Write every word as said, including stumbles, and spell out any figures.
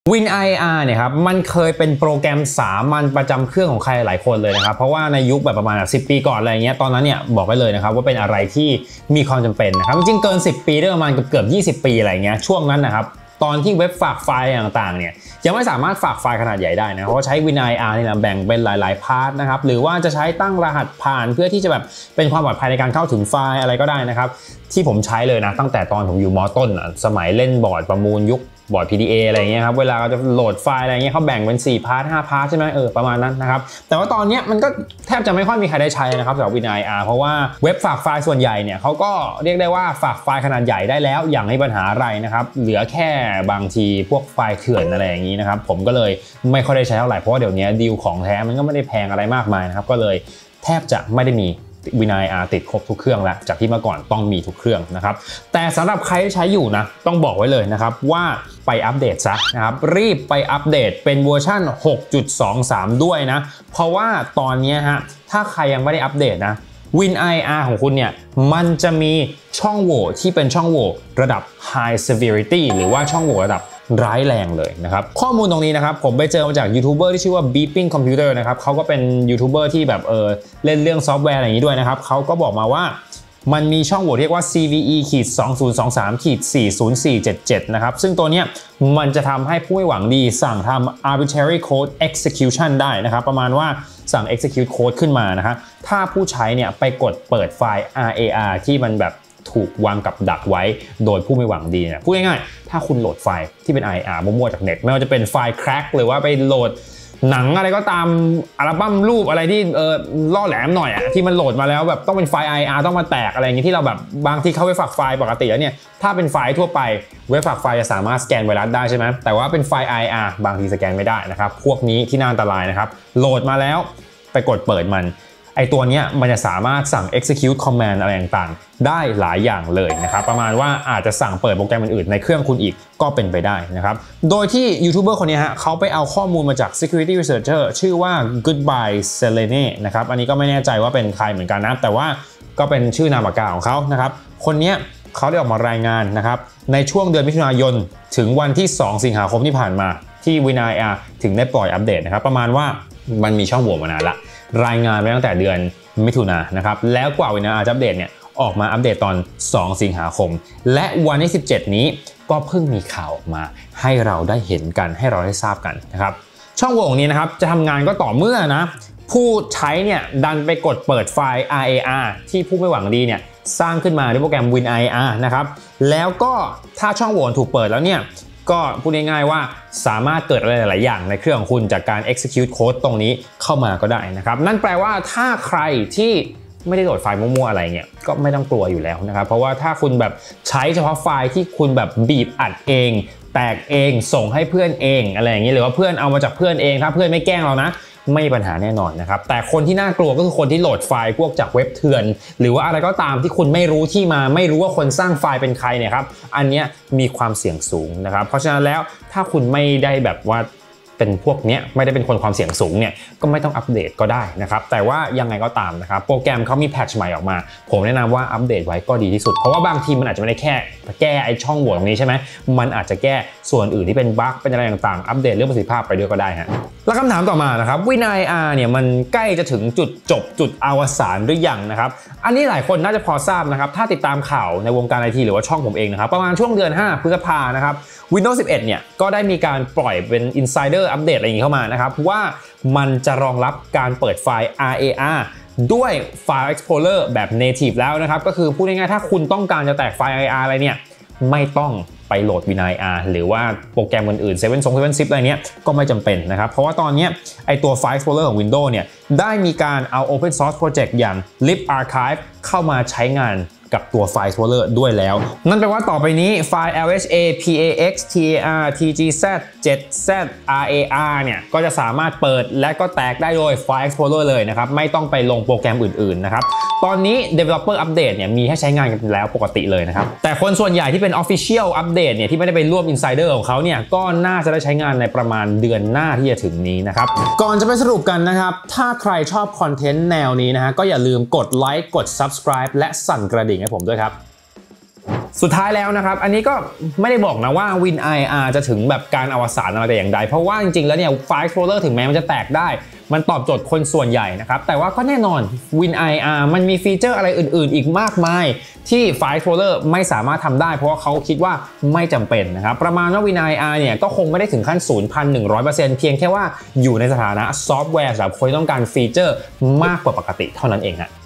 Win ไอ อาร์ เนี่ยครับมันเคยเป็นโปรแกรมสามัญประจำเครื่องของใครหลายคนเลยนะครับเพราะว่าในยุคแบบประมาณสิบปีก่อนอะไรเงี้ยตอนนั้นเนี่ยบอกไว้เลยนะครับว่าเป็นอะไรที่มีความจำเป็นนะครับจริงๆเกินสิบปีได้ประมาณเกือบยี่สิบปีอะไรเงี้ยช่วงนั้นนะครับตอนที่เว็บฝากไฟล์ต่างๆเนี่ยยังไม่สามารถฝากไฟล์ขนาดใหญ่ได้นะเพราะใช้ Win ไอ อาร์ นี่นะแบ่งเป็นหลายๆพาร์ทนะครับหรือว่าจะใช้ตั้งรหัสผ่านเพื่อที่จะแบบเป็นความปลอดภัยในการเข้าถึงไฟล์อะไรก็ได้นะครับที่ผมใช้เลยนะตั้งแต่ตอนผมอยู่ม.ต้นสมัยเล่นบอร์ดประมูลยุคบอร์ด พี ดี เอ อะไรเงี้ยครับเวลาเราจะโหลดไฟล์อะไรเงี้ยเขาแบ่งเป็นสี่พาร์ทห้าพาร์ทใช่ไหมเออประมาณนั้นนะครับแต่ว่าตอนนี้มันก็แทบจะไม่ค่อยมีใครได้ใช้นะครับสำหรับ Win ไอ อาร์ เพราะว่าเว็บฝากไฟล์ส่วนใหญ่เนี่ยเขาก็เรียกได้ว่าฝากไฟล์ขนาดใหญ่ได้แล้วอย่างไม่มีปัญหาอะไรนะครับเหลือแค่บางทีพวกไฟล์เถื่อนอะไรอย่างนี้นะครับผมก็เลยไม่ค่อยได้ใช้เท่าไหร่เพราะว่าเดี๋ยวนี้ดีลของแท้มันก็ไม่ได้แพงอะไรมากมายนะครับก็เลยแทบจะไม่ได้มีWin ไอ อาร์ ติดครบทุกเครื่องแล้วจากที่เมื่อก่อนต้องมีทุกเครื่องนะครับแต่สำหรับใครที่ใช้อยู่นะต้องบอกไว้เลยนะครับว่าไปอัปเดตซะนะครับรีบไปอัปเดตเป็นเวอร์ชัน หกจุดสองสาม ด้วยนะเพราะว่าตอนนี้ฮะถ้าใครยังไม่ได้อัปเดตนะ Win ไอ อาร์ ของคุณเนี่ยมันจะมีช่องโหว่ที่เป็นช่องโหว่ระดับ High Severity หรือว่าช่องโหว่ระดับร้ายแรงเลยนะครับข้อมูลตรงนี้นะครับผมไปเจอมาจากยูทูบเบอร์ที่ชื่อว่า Beeping Computer นะครับเขาก็เป็นยูทูบเบอร์ที่แบบเออเล่นเรื่องซอฟต์แวร์อะไรอย่างนี้ด้วยนะครับเขาก็บอกมาว่ามันมีช่องโหว่เรียกว่า ซี วี อี สองศูนย์สองสาม สี่ศูนย์สี่เจ็ดเจ็ด นะครับซึ่งตัวเนี้ยมันจะทำให้ผู้ไม่หวังดีสั่งทำ arbitrary code execution ได้นะครับประมาณว่าสั่ง execute code ขึ้นมานะครับถ้าผู้ใช้เนี่ยไปกดเปิดไฟล์ อาร์ เอ อาร์ ที่มันแบบถูกวางกับดักไว้โดยผู้ไม่หวังดีเนี่ยพูดง่ายๆถ้าคุณโหลดไฟล์ที่เป็น ไอ อาร์ มั่วๆจากเน็ตไม่ว่าจะเป็นไฟล์ crack หรือว่าไปโหลดหนังอะไรก็ตามอัลบั้มรูปอะไรที่เออล่อแหลมหน่อยอะที่มันโหลดมาแล้วแบบต้องเป็นไฟล์ ไอ อาร์ ต้องมาแตกอะไรอย่างงี้ที่เราแบบบางที่เข้าไปฝากไฟล์ปกติแล้วเนี่ยถ้าเป็นไฟล์ทั่วไปเว็บฝากไฟล์จะสามารถสแกนไวรัสได้ใช่ไหมแต่ว่าเป็นไฟล์ ไอ อาร์ บางทีสแกนไม่ได้นะครับพวกนี้ที่น่าอันตรายนะครับโหลดมาแล้วไปกดเปิดมันไอตัวนี้มันจะสามารถสั่ง execute command อะไรต่างๆได้หลายอย่างเลยนะครับประมาณว่าอาจจะสั่งเปิดโปรแกรมอื่นๆในเครื่องคุณอีกก็เป็นไปได้นะครับโดยที่ยูทูบเบอร์คนนี้ฮะเขาไปเอาข้อมูลมาจาก security researcher ชื่อว่า Goodbye Selene นะครับอันนี้ก็ไม่แน่ใจว่าเป็นใครเหมือนกันนะแต่ว่าก็เป็นชื่อนามปากกาของเขานะครับคนนี้เขาได้ออกมารายงานนะครับในช่วงเดือนมิถุนายนถึงวันที่สองสิงหาคมที่ผ่านมาที่ Win ไอ อาร์ ถึงได้ปล่อยอัปเดตนะครับประมาณว่ามันมีช่องโหว่มานานละรายงานไว้ตั้งแต่เดือนมิถุนายนนะครับแล้วกว่า Win ไอ อาร์ จะอัปเดตเนี่ยออกมาอัปเดตตอนสองสิงหาคมและวันที่สิบเจ็ดนี้ก็เพิ่งมีข่าวออกมาให้เราได้เห็นกันให้เราได้ทราบกันนะครับช่องโหว่นี้นะครับจะทำงานก็ต่อเมื่อนะผู้ใช้เนี่ยดันไปกดเปิดไฟล์ อาร์ เอ อาร์ ที่ผู้ไม่หวังดีเนี่ยสร้างขึ้นมาด้วยโปรแกรม Win ไอ อาร์ นะครับแล้วก็ถ้าช่องโหว่ถูกเปิดแล้วเนี่ยก็พูดง่ายๆว่าสามารถเกิดอะไรหลายๆอย่างในเครื่องของคุณจากการ execute code ตรงนี้เข้ามาก็ได้นะครับนั่นแปลว่าถ้าใครที่ไม่ได้โหลดไฟล์มั่วๆอะไรเงี้ยก็ไม่ต้องกลัวอยู่แล้วนะครับเพราะว่าถ้าคุณแบบใช้เฉพาะไฟล์ที่คุณแบบบีบอัดเองแตกเองส่งให้เพื่อนเองอะไรอย่างนี้หรือว่าเพื่อนเอามาจากเพื่อนเองถ้าเพื่อนไม่แกล้งเรานะไม่มีปัญหาแน่นอนนะครับแต่คนที่น่ากลัวก็คือคนที่โหลดไฟล์พวกจากเว็บเถื่อนหรือว่าอะไรก็ตามที่คุณไม่รู้ที่มาไม่รู้ว่าคนสร้างไฟล์เป็นใครเนี่ยครับอันนี้มีความเสี่ยงสูงนะครับเพราะฉะนั้นแล้วถ้าคุณไม่ได้แบบว่าเป็นพวกนี้ไม่ได้เป็นคนความเสี่ยงสูงเนี่ยก็ไม่ต้องอัปเดตก็ได้นะครับแต่ว่ายังไงก็ตามนะครับโปรแกรมเขามีแพทช์ใหม่ออกมาผมแนะนำว่าอัปเดตไว้ก็ดีที่สุดเพราะว่าบางทีมันอาจจะไม่ได้แค่แก้ไอช่องโหว่ตรงนี้ใช่ไหมมันอาจจะแก้ส่วนอื่นที่เป็นบั๊กเป็นอะไรต่างๆอัปเดตเรื่องประสิทธิภาพไปด้วยก็ได้ฮะแล้วคำถามต่อมานะครับ Win ไอ อาร์ เนี่ยมันใกล้จะถึงจุดจบจุดอวสานหรือยังนะครับอันนี้หลายคนน่าจะพอทราบนะครับถ้าติดตามข่าวในวงการไอทีหรือว่าช่องผมเองนะครับประมาณช่วงเดือนห้าพฤษภานะครับ Windows สิบเอ็ด เนี่ยก็ได้มีการปล่อยเป็น Insider อัปเดตอะไรอย่างนี้เข้ามานะครับว่ามันจะรองรับการเปิดไฟล์ อาร์ เอ อาร์ ด้วย File Explorer แบบ Native แล้วนะครับก็คือพูดง่ายๆถ้าคุณต้องการจะแตกไฟล์ อาร์ เอ อาร์ อะไรเนี่ยไม่ต้องไปโหลด Win ไอ อาร์ หรือว่าโปรแกรมอื่นๆเซเว่น เซเว่น ซิปอะไรเนี้ยก็ไม่จำเป็นนะครับเพราะว่าตอนนี้ไอตัว File Explorer ของ Windows เนี่ยได้มีการเอา Open Source Project อย่าง libArchive เข้ามาใช้งานกับตัวไฟล์ Explorer ด้วยแล้วนั่นแปลว่าต่อไปนี้ไฟล์ แอล เอช เอ พี เอ เอ็กซ์ ที เอ อาร์ ที จี แซด เจ็ด แซด อาร์ เอ อาร์ เนี่ยก็จะสามารถเปิดและก็แตกได้โดยไฟล์ Explorer เลยนะครับไม่ต้องไปลงโปรแกรมอื่นๆนะครับตอนนี้ Developer Update เนี่ยมีให้ใช้งานกันแล้วปกติเลยนะครับแต่คนส่วนใหญ่ที่เป็น Official Update เนี่ยที่ไม่ได้ไปร่วม Insider ของเขาเนี่ยก็น่าจะได้ใช้งานในประมาณเดือนหน้าที่จะถึงนี้นะครับก่อนจะไปสรุปกันนะครับถ้าใครชอบคอนเทนต์แนวนี้นะฮะก็อย่าลืมกดไลค์กด Subscribe และสั่นกระดิ่งให้ผมด้วยครับสุดท้ายแล้วนะครับอันนี้ก็ไม่ได้บอกนะว่า Win ไอ อาร์ จะถึงแบบการอวสานอะไรแต่อย่างใดเพราะว่าจริงๆแล้วเนี่ยไฟล์ Explorer ถึงแม้มันจะแตกได้มันตอบโจทย์คนส่วนใหญ่นะครับแต่ว่าก็แน่นอน Win ไอ อาร์ มันมีฟีเจอร์อะไรอื่นๆอีกมากมายที่ไฟล์ Explorer ไม่สามารถทำได้เพราะว่าเขาคิดว่าไม่จำเป็นนะครับประมาณว่า Win ไอ อาร์ เนี่ยก็คงไม่ได้ถึงขั้น ศูนย์พันหนึ่งร้อยเปอร์เซ็นต์ เพียงแค่ว่าอยู่ในสถานะซอฟต์แวร์สำหรับคนที่ต้องการฟีเจอร์มากกว่าปกติเท่านั้นเองฮะ